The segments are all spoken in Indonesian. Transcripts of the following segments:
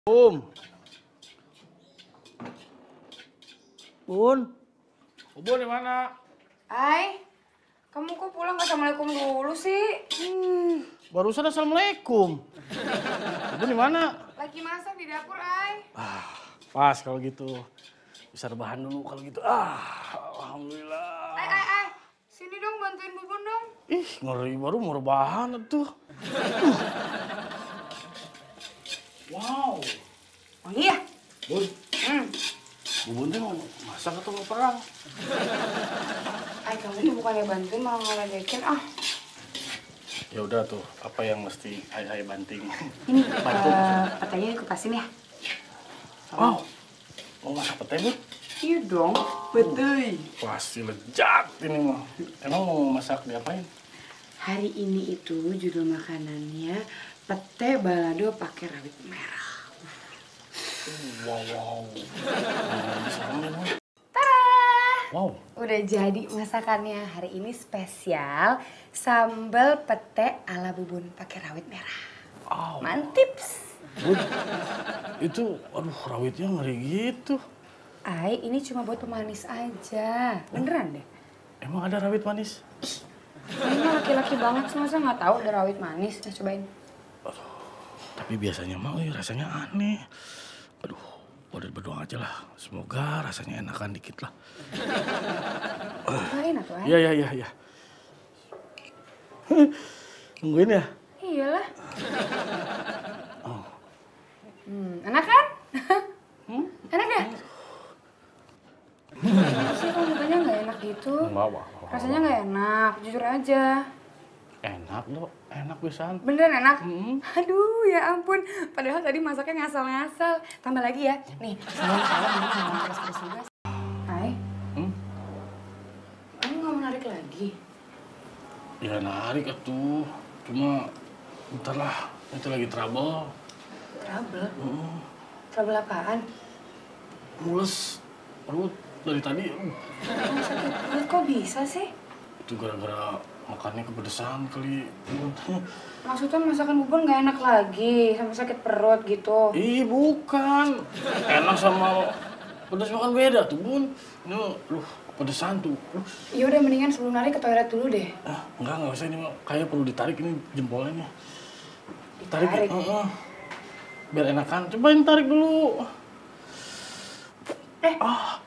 Bun. Bun di mana? Hai, kamu kok pulang gak assalamualaikum dulu sih? Barusan assalamualaikum. Bun di mana? Lagi masak di dapur, Ai. Pas kalau gitu. Bisa rebahan dulu kalau gitu. Alhamdulillah. Ai. Sini dong bantuin Bubun dong. Ih, ngeri baru mau rebahan tuh. Wow. Oh iya? Bun. Bubun tuh mau masak atau mau perang? Ai, kamu tuh bukannya bantuin malah ngeledekin Ya udah tuh, apa yang mesti hai banting? Ini, Bantu. petainya dikupasin ya? Wow. Mau masak pete, Bun? Iya dong, betul. Pasti lezat ini mah. Emang mau masak diapain? Hari ini itu judul makanannya pete balado pakai rawit merah. Wow. Tara! Wow. Udah jadi masakannya. Hari ini spesial sambal pete ala Bubun pakai rawit merah. Wow. Mantips. Bun, itu, aduh rawitnya ngeri gitu. Ai, ini cuma buat pemanis aja. Beneran deh. Emang ada rawit manis? Ini mah laki-laki banget sih, masa nggak tahu ada rawit manis. Nah, cobain. Tapi biasanya mah rasanya aneh. Aduh, udah berdoa aja lah. Semoga rasanya enakan dikit lah. Cobain atuh, Ai. Iya. Nungguin ya? Iyalah. Enak kan? Enak ya? Kenapa sih kok mukanya nggak enak gitu? Enggak. Rasanya nggak enak, jujur aja. Enak dong, enak pisan. Beneran enak? Aduh, ya ampun. Padahal tadi masaknya ngasal-ngasal. Tambah lagi ya. Nih, salam ini jangan pedas-pedas juga. Hai. Kamu nggak menarik lagi? Ya narik atuh. Cuma bentar lah, itu lagi trouble. Trouble? Trouble apaan? Mules, perut dari tadi. Kamu sakit perut kok bisa sih? Itu gara-gara makannya kepedesan kali. Maksudnya masakan Bubun nggak enak lagi, sampai sakit perut gitu? Ih bukan, enak sama pedes makan beda tuh Bun. Ini kepedesan tuh. Ya udah mendingan sebelum lari ke toilet dulu deh. Enggak usah ini mah. Kayaknya perlu ditarik ini jempolnya. Ditarik? Biar enakan. Cobain tarik dulu. Ih,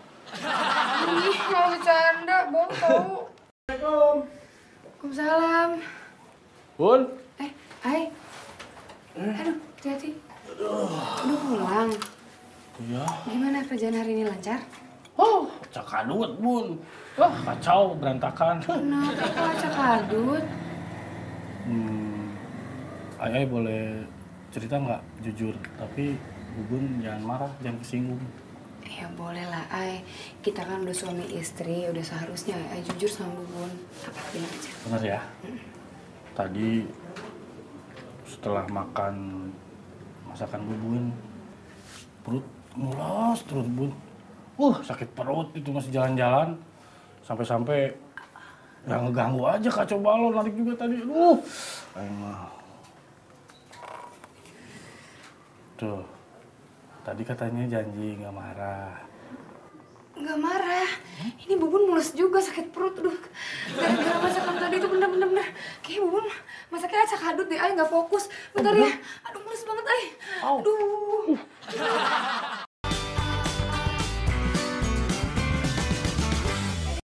malah bercanda, bohong tau. Assalamualaikum. Waalaikumsalam. Bun. Hai. Aduh, hati-hati. Udah pulang. Iya. Gimana kerjaan hari ini lancar? Cakadut Bun. Kacau, berantakan. Kenapa kok acak adut? Ayah boleh cerita nggak jujur? Tapi Bubun jangan marah, jangan kesinggung. Ya boleh lah, Ai. Kita kan udah suami istri, udah seharusnya Ai jujur sama Bubun. Apa bilang aja. Bener ya? Tadi setelah makan masakan Bubun, perut mulas terus Bun. Sakit perut itu masih jalan-jalan. Sampai-sampai nggak ngeganggu aja kacau balon, narik juga tadi. Emang. Tuh, tadi katanya janji nggak marah. Nggak marah. Ini Bubun mules juga, sakit perut. Aduh, gara-gara masakan tadi itu bener-bener. Kayaknya Bubun masaknya acak adut deh, Ai nggak fokus. Bentar ya. Aduh, mules banget, Ai. Aduh.